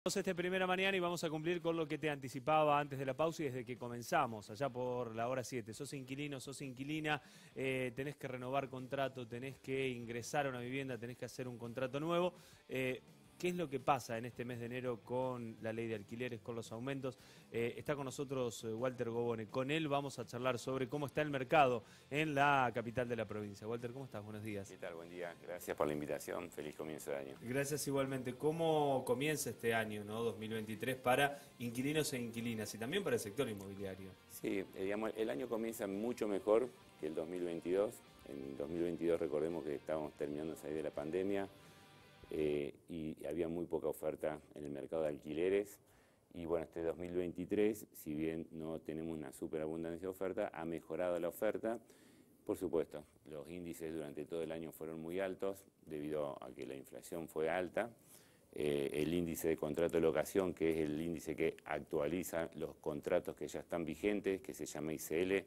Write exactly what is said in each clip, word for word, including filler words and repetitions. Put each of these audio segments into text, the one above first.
Esta primera mañana y vamos a cumplir con lo que te anticipaba antes de la pausa y desde que comenzamos, allá por la hora siete. Sos inquilino, sos inquilina, eh, tenés que renovar contrato, tenés que ingresar a una vivienda, tenés que hacer un contrato nuevo. Eh, ¿Qué es lo que pasa en este mes de enero con la ley de alquileres, con los aumentos? Eh, está con nosotros eh, Walter Gobone. Con él vamos a charlar sobre cómo está el mercado en la capital de la provincia. Walter, ¿cómo estás? Buenos días. ¿Qué tal? Buen día. Gracias por la invitación. Feliz comienzo de año. Gracias igualmente. ¿Cómo comienza este año, ¿no? dos mil veintitrés, para inquilinos e inquilinas y también para el sector inmobiliario? Sí, eh, digamos, el año comienza mucho mejor que el dos mil veintidós. En dos mil veintidós recordemos que estábamos terminando de salir de la pandemia eh, y había muy poca oferta en el mercado de alquileres. Y bueno, este dos mil veintitrés, si bien no tenemos una superabundancia de oferta, ha mejorado la oferta. Por supuesto, los índices durante todo el año fueron muy altos debido a que la inflación fue alta. Eh, el índice de contrato de locación, que es el índice que actualiza los contratos que ya están vigentes, que se llama I C L,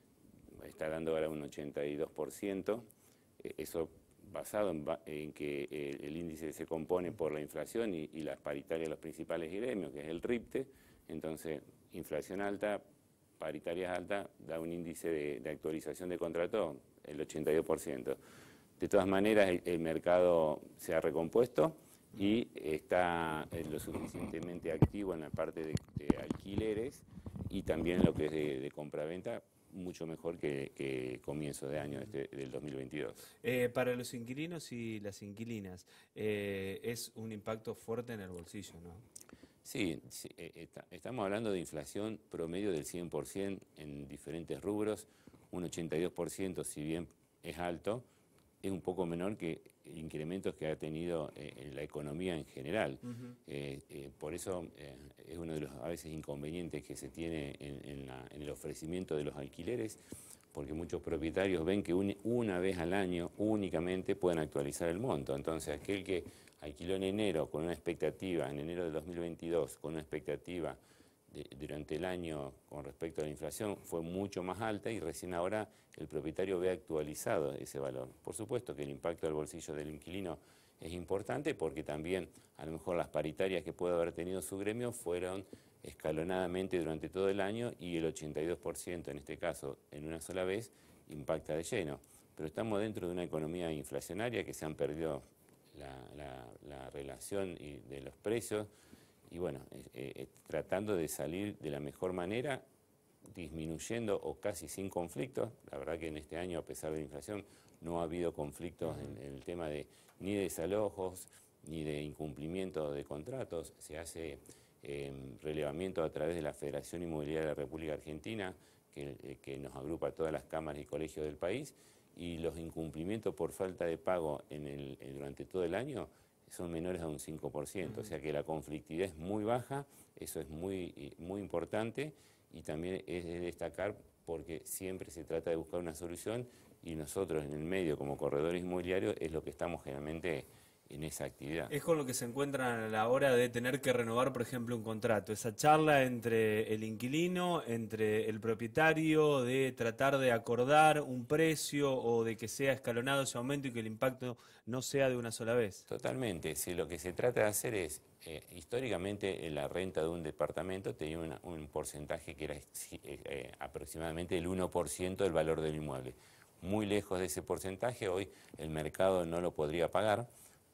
está dando ahora un ochenta y dos por ciento. Eh, eso basado en, en que el, el índice se compone por la inflación y, y las paritarias de los principales gremios, que es el RIPTE. Entonces, inflación alta, paritarias altas, da un índice de, de actualización de contrato, el ochenta y dos por ciento. De todas maneras, el, el mercado se ha recompuesto y está lo suficientemente activo en la parte de, de alquileres y también lo que es de, de compraventa, mucho mejor que, que comienzo de año este, del dos mil veintidós. Eh, para los inquilinos y las inquilinas, eh, es un impacto fuerte en el bolsillo, ¿no? Sí, sí eh, está, estamos hablando de inflación promedio del cien por ciento en diferentes rubros. Un ochenta y dos por ciento, si bien es alto, es un poco menor que incrementos que ha tenido eh, en la economía en general. Uh-huh. eh, eh, por eso eh, es uno de los a veces inconvenientes que se tiene en, en, la, en el ofrecimiento de los alquileres, porque muchos propietarios ven que un, una vez al año únicamente pueden actualizar el monto. Entonces, aquel que alquiló en enero con una expectativa, en enero del dos mil veintidós, con una expectativa de, durante el año con respecto a la inflación, fue mucho más alta y recién ahora el propietario ve actualizado ese valor. Por supuesto que el impacto al bolsillo del inquilino es importante porque también a lo mejor las paritarias que puede haber tenido su gremio fueron escalonadamente durante todo el año y el ochenta y dos por ciento en este caso en una sola vez impacta de lleno. Pero estamos dentro de una economía inflacionaria que se han perdido la, la, la relación y de los precios y bueno, eh, eh, tratando de salir de la mejor manera, disminuyendo o casi sin conflictos. La verdad que en este año, a pesar de la inflación, no ha habido conflictos en, en el tema de ni de desalojos, ni de incumplimiento de contratos. Se hace eh, relevamiento a través de la Federación Inmobiliaria de la República Argentina, que, eh, que nos agrupa a todas las cámaras y colegios del país, y los incumplimientos por falta de pago en el, eh, durante todo el año son menores a un cinco por ciento, uh-huh. O sea que la conflictividad es muy baja, eso es muy, muy importante y también es de destacar porque siempre se trata de buscar una solución y nosotros en el medio como corredores inmobiliarios es lo que estamos generalmente en esa actividad. Es con lo que se encuentran a la hora de tener que renovar, por ejemplo, un contrato. Esa charla entre el inquilino, entre el propietario, de tratar de acordar un precio o de que sea escalonado ese aumento y que el impacto no sea de una sola vez. Totalmente. Si lo que se trata de hacer es, eh, históricamente la renta de un departamento tenía una, un porcentaje que era eh, aproximadamente el uno por ciento del valor del inmueble. Muy lejos de ese porcentaje, hoy el mercado no lo podría pagar.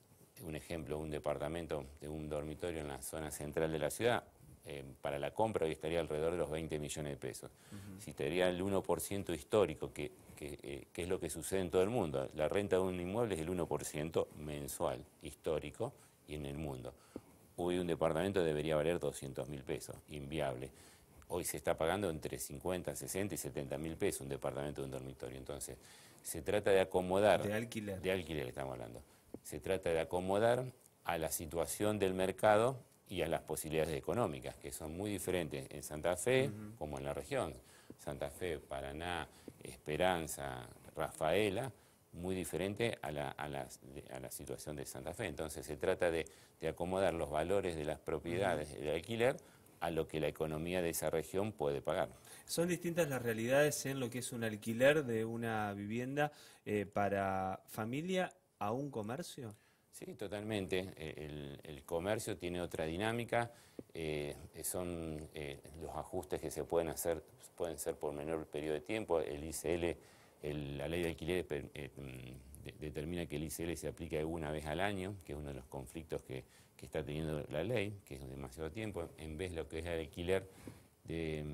Un ejemplo, un departamento de un dormitorio en la zona central de la ciudad, eh, para la compra hoy estaría alrededor de los veinte millones de pesos. Uh-huh. Si tendría el uno por ciento histórico, que, que, eh, que es lo que sucede en todo el mundo, la renta de un inmueble es el uno por ciento mensual, histórico, y en el mundo. Hoy un departamento debería valer doscientos mil pesos, inviable. Hoy se está pagando entre cincuenta, sesenta y setenta mil pesos un departamento de un dormitorio. Entonces, se trata de acomodar... De alquiler. De alquiler estamos hablando. Se trata de acomodar a la situación del mercado y a las posibilidades económicas, que son muy diferentes en Santa Fe uh-huh. como en la región. Santa Fe, Paraná, Esperanza, Rafaela, muy diferente a la, a la, a la situación de Santa Fe. Entonces se trata de, de acomodar los valores de las propiedades uh-huh. de alquiler a lo que la economía de esa región puede pagar. ¿Son distintas las realidades en lo que es un alquiler de una vivienda eh, para familia a un comercio? Sí, totalmente. El, el comercio tiene otra dinámica. Eh, son eh, los ajustes que se pueden hacer, pueden ser por menor periodo de tiempo. El I C L, el, la ley de alquileres eh, de, determina que el I C L se aplica una vez al año, que es uno de los conflictos que, que está teniendo la ley, que es demasiado tiempo. En vez de lo que es el alquiler de,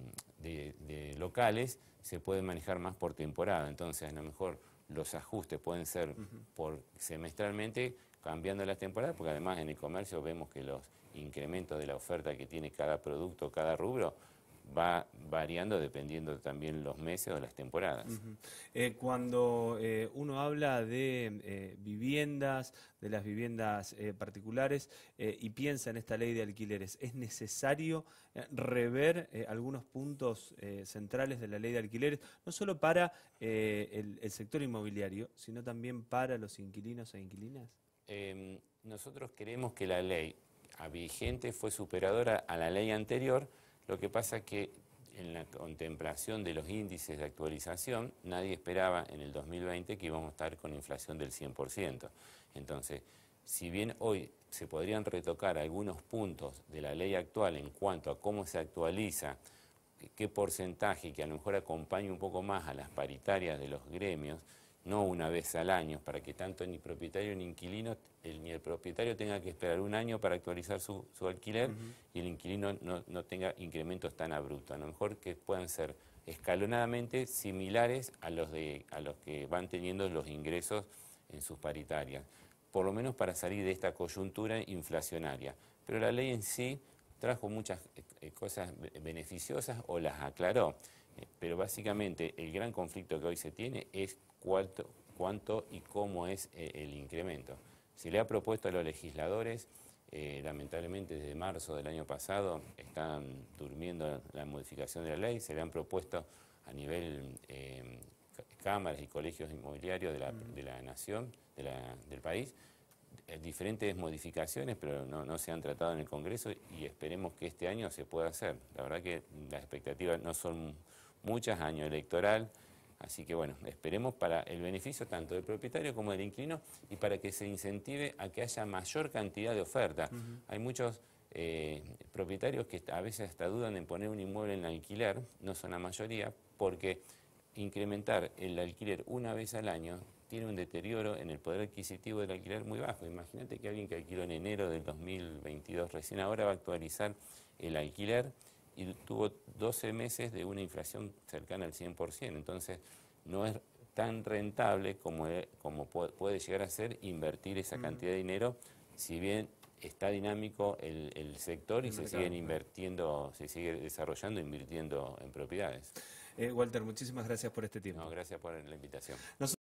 de, de locales, se puede manejar más por temporada. Entonces, a lo mejor los ajustes pueden ser uh-huh. por semestralmente, cambiando las temporadas, porque además en el comercio vemos que los incrementos de la oferta que tiene cada producto, cada rubro, va variando dependiendo también los meses o las temporadas. Uh-huh. eh, cuando eh, uno habla de eh, viviendas, de las viviendas eh, particulares eh, y piensa en esta ley de alquileres, ¿es necesario eh, rever eh, algunos puntos eh, centrales de la ley de alquileres, no solo para eh, el, el sector inmobiliario, sino también para los inquilinos e inquilinas? Eh, nosotros creemos que la ley vigente fue superadora a la ley anterior. Lo que pasa es que en la contemplación de los índices de actualización, nadie esperaba en el dos mil veinte que íbamos a estar con inflación del cien por ciento. Entonces, si bien hoy se podrían retocar algunos puntos de la ley actual en cuanto a cómo se actualiza, qué porcentaje que a lo mejor acompañe un poco más a las paritarias de los gremios, no una vez al año, para que tanto ni propietario ni inquilino, el, ni el propietario tenga que esperar un año para actualizar su, su alquiler uh-huh. y el inquilino no, no tenga incrementos tan abruptos. A lo mejor que puedan ser escalonadamente similares a los, de, a los que van teniendo los ingresos en sus paritarias, por lo menos para salir de esta coyuntura inflacionaria. Pero la ley en sí trajo muchas eh, cosas beneficiosas o las aclaró. Pero básicamente el gran conflicto que hoy se tiene es cuánto, cuánto y cómo es eh, el incremento. Se le ha propuesto a los legisladores, eh, lamentablemente desde marzo del año pasado están durmiendo la modificación de la ley, se le han propuesto a nivel eh, cámaras y colegios inmobiliarios de la, de la nación, de la, del país, eh, diferentes modificaciones, pero no, no se han tratado en el Congreso y esperemos que este año se pueda hacer. La verdad que las expectativas no son muchas, año electoral, así que bueno, esperemos para el beneficio tanto del propietario como del inquilino y para que se incentive a que haya mayor cantidad de oferta. Uh-huh. Hay muchos eh, propietarios que a veces hasta dudan en poner un inmueble en alquiler, no son la mayoría, porque incrementar el alquiler una vez al año tiene un deterioro en el poder adquisitivo del alquiler muy bajo. Imagínate que alguien que alquiló en enero del dos mil veintidós, recién ahora va a actualizar el alquiler, y tuvo doce meses de una inflación cercana al cien por ciento. Entonces, no es tan rentable como, como puede llegar a ser invertir esa cantidad de dinero, si bien está dinámico el, el sector y el se mercado, siguen invirtiendo, se sigue desarrollando, invirtiendo en propiedades. Eh, Walter, muchísimas gracias por este tiempo. No, gracias por la invitación. Nos